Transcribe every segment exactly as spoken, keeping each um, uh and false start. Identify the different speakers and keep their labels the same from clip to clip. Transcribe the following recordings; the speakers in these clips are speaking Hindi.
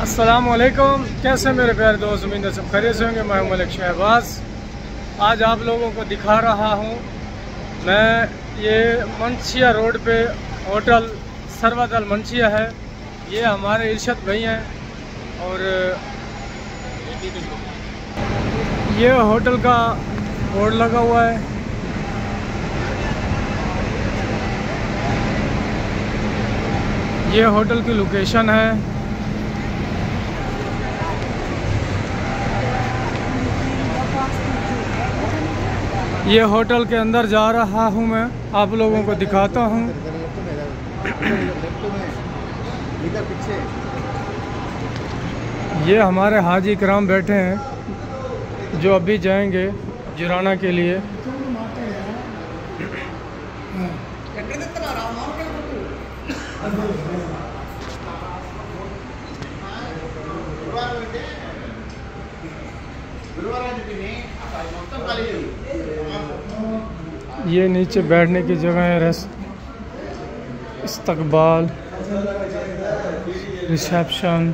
Speaker 1: अस्सलामुअलैकुम। कैसे मेरे प्यारे दोस्त, उम्मीद है सब खैरियत से होंगे। मैं हूं मलिक शहबाज। आज आप लोगों को दिखा रहा हूं मैं ये मंशिया रोड पे होटल सर्वदल मंशिया है। ये हमारे इरशद भाई हैं और ये होटल का बोर्ड लगा हुआ है। ये होटल की लोकेशन है। ये होटल के अंदर जा रहा हूँ मैं, आप लोगों को दिखाता हूँ। ये हमारे हाजी इकराम बैठे हैं जो अभी जाएंगे जिराना के लिए। ये नीचे बैठने की जगह है, रेस इस्तकबाल, रिसेप्शन,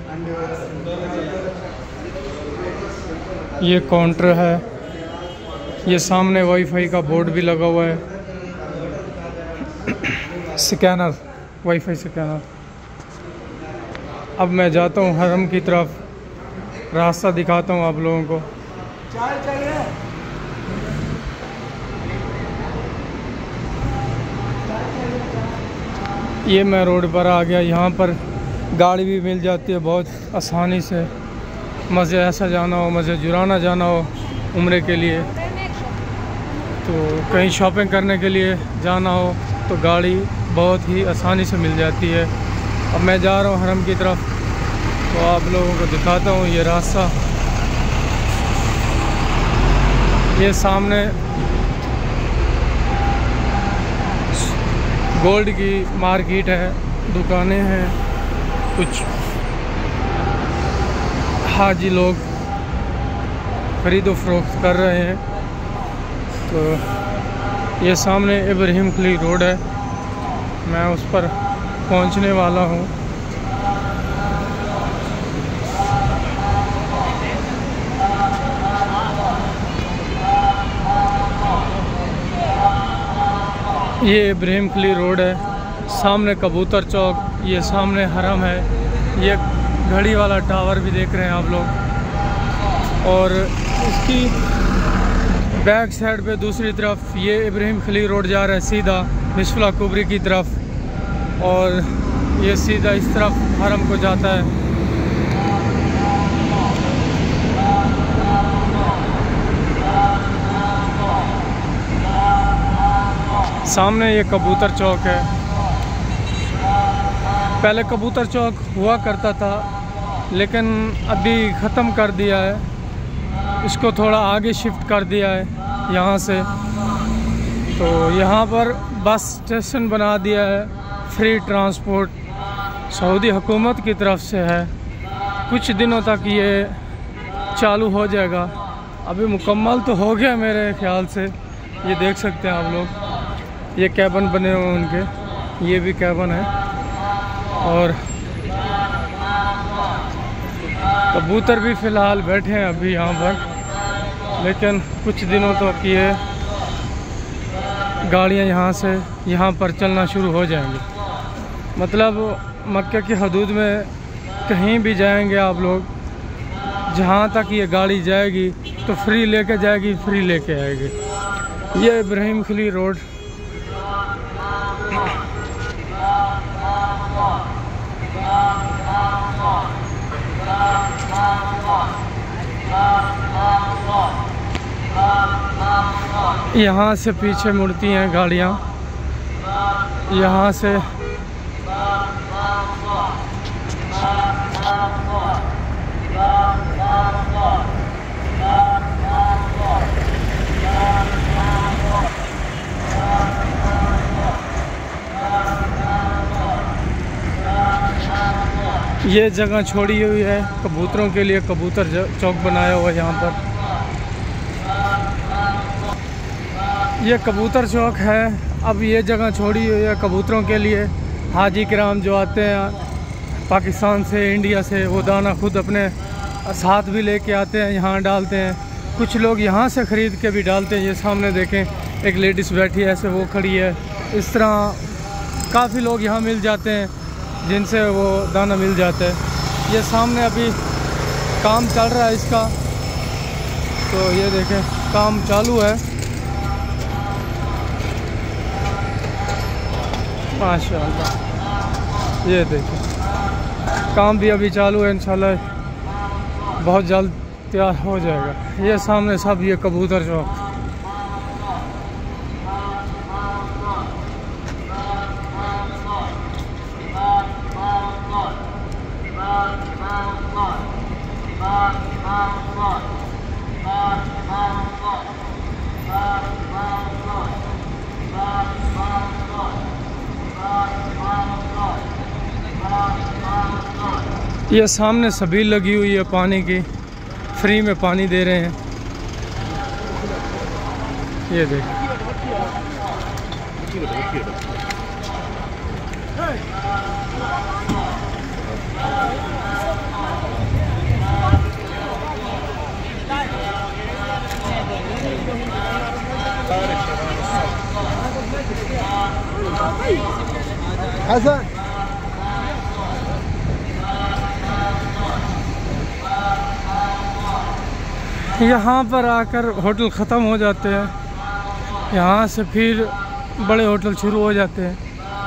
Speaker 1: ये काउंटर है। ये सामने वाईफाई का बोर्ड भी लगा हुआ है, स्कैनर, वाईफाई स्कैनर। अब मैं जाता हूँ हरम की तरफ, रास्ता दिखाता हूँ आप लोगों को। ये मैं रोड पर आ गया। यहाँ पर गाड़ी भी मिल जाती है बहुत आसानी से। मज़े ऐसा जाना हो, मज़े जुराना जाना हो उम्रे के लिए, तो कहीं शॉपिंग करने के लिए जाना हो तो गाड़ी बहुत ही आसानी से मिल जाती है। अब मैं जा रहा हूँ हरम की तरफ, तो आप लोगों को दिखाता हूँ ये रास्ता। ये सामने गोल्ड की मार्केट है, दुकानें हैं, कुछ हाजी लोग खरीदो फरोख्त कर रहे हैं। तो ये सामने इब्राहिम खलील रोड है, मैं उस पर पहुंचने वाला हूं। ये इब्राहिम खलील रोड है, सामने कबूतर चौक, ये सामने हरम है। ये घड़ी वाला टावर भी देख रहे हैं आप लोग। और इसकी बैक साइड पे दूसरी तरफ ये इब्राहिम खलील रोड जा रहा है सीधा मिसफला कुबरी की तरफ, और ये सीधा इस तरफ हरम को जाता है। सामने ये कबूतर चौक है। पहले कबूतर चौक हुआ करता था, लेकिन अभी ख़त्म कर दिया है। इसको थोड़ा आगे शिफ्ट कर दिया है यहाँ से। तो यहाँ पर बस स्टेशन बना दिया है, फ्री ट्रांसपोर्ट सऊदी हुकूमत की तरफ से है। कुछ दिनों तक ये चालू हो जाएगा। अभी मुकम्मल तो हो गया मेरे ख्याल से। ये देख सकते हैं आप लोग, ये कैबन बने हुए उनके, ये भी कैबन है। और कबूतर भी फ़िलहाल बैठे हैं अभी यहाँ पर, लेकिन कुछ दिनों तक ये गाड़ियाँ यहाँ से यहाँ पर चलना शुरू हो जाएंगी। मतलब मक्के की हदूद में कहीं भी जाएंगे आप लोग, जहाँ तक ये गाड़ी जाएगी तो फ्री लेके जाएगी, फ्री लेके आएगी। ये इब्राहिम खलील रोड। यहाँ से पीछे मुड़ती हैं गाड़ियाँ, यहाँ से ये जगह छोड़ी हुई है कबूतरों के लिए, कबूतर चौक बनाया हुआ है यहाँ पर। ये कबूतर चौक है। अब ये जगह छोड़ी हुई है कबूतरों के लिए। हाजी किराम जो आते हैं पाकिस्तान से, इंडिया से वो दाना खुद अपने साथ भी लेके आते हैं, यहाँ डालते हैं। कुछ लोग यहाँ से ख़रीद के भी डालते हैं। ये सामने देखें, एक लेडीज़ बैठी है ऐसे, वो खड़ी है। इस तरह काफ़ी लोग यहाँ मिल जाते हैं जिनसे वो दाना मिल जाता है। ये सामने अभी काम चल रहा है इसका, तो ये देखें काम चालू है माशाअल्लाह। ये देखें काम भी अभी चालू है, इंशाल्लाह बहुत जल्द तैयार हो जाएगा। ये सामने सब ये कबूतर चौक। ये सामने सभी लगी हुई है पानी की, फ्री में पानी दे रहे हैं। ये देखिए
Speaker 2: ऐसा
Speaker 1: यहाँ पर आकर होटल ख़त्म हो जाते हैं, यहाँ से फिर बड़े होटल शुरू हो जाते हैं।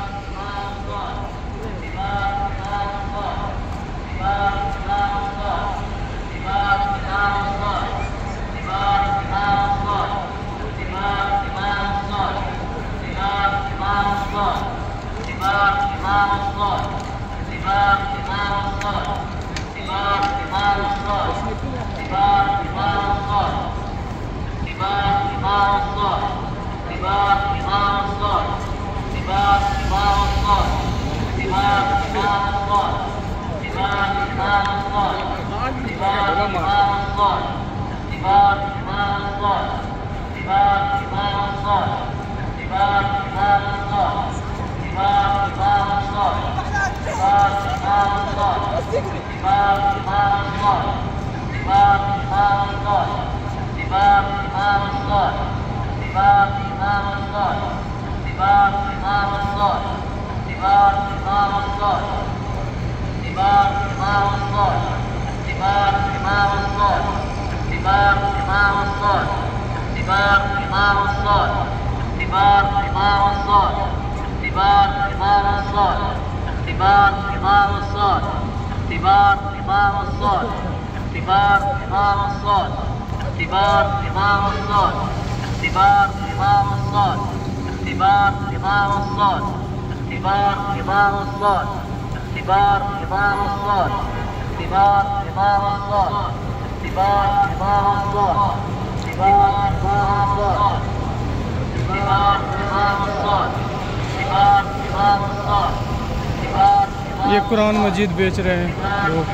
Speaker 1: ये कुरान मजीद बेच रहे हैं लोग।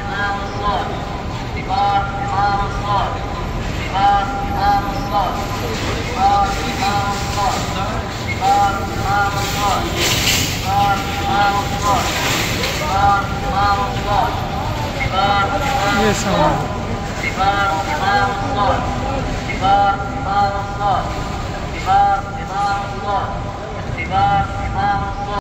Speaker 1: ये सामान